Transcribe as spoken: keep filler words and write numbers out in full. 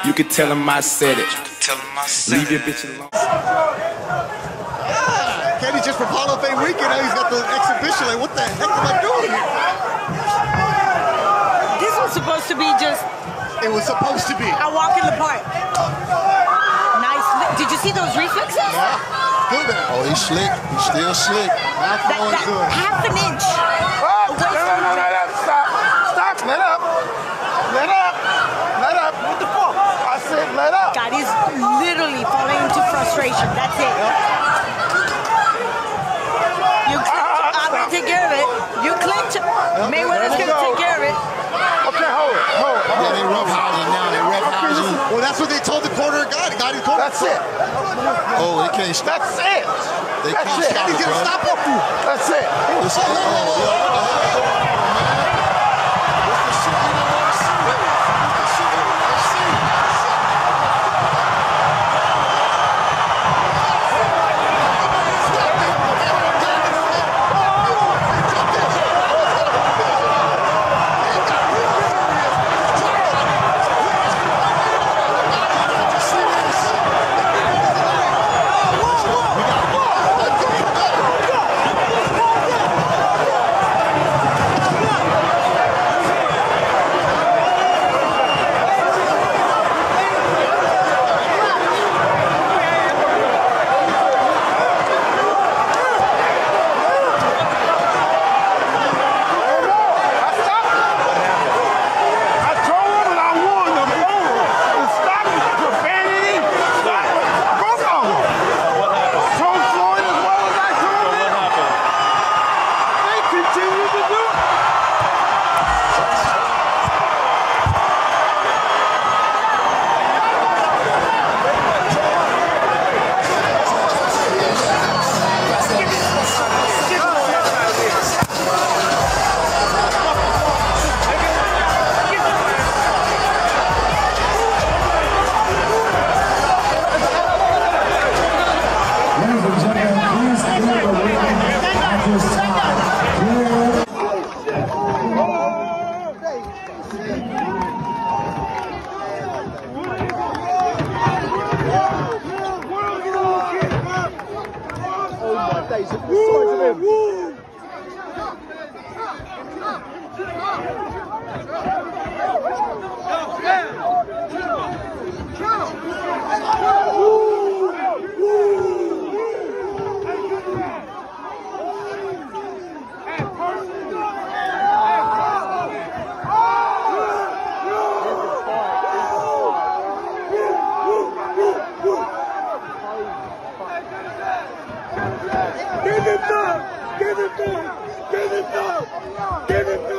You can tell him I said it. Tell him I said Leave your it. bitch alone. Yeah, Kenny just for Hall of Fame weekend. Now he's got the exhibition. Like, what the heck am I doing here? This was supposed to be just. It was supposed to be. A walk in the park. Nice. Did you see those reflexes? Yeah. Good man. Oh, he's slick. He's still slick. Not That, going that good. half an inch. Oh, no, no, no, no, no, stop. Stop. Let up. Let up. Let up. What the fuck? I said let up. God, he's literally falling into frustration. That's it. You clicked. I'm going to take care of it. You clicked. Mayweather's going to take care of it. Okay, hold it. Hold it. Yeah, they roughhousing now. They roughhousing. Well, that's what they told the corner of Gotti. Gotti's corner. That's it. Oh, they can't stop. That's it. They That's can't it. stop He's it, going to bro. stop up you. That's it. It's, oh, yo, what the heck going on, man? What's the shit you don't want to see? What's the shit you don't want to see? Give it up! Give it up! Give it up! Give it up!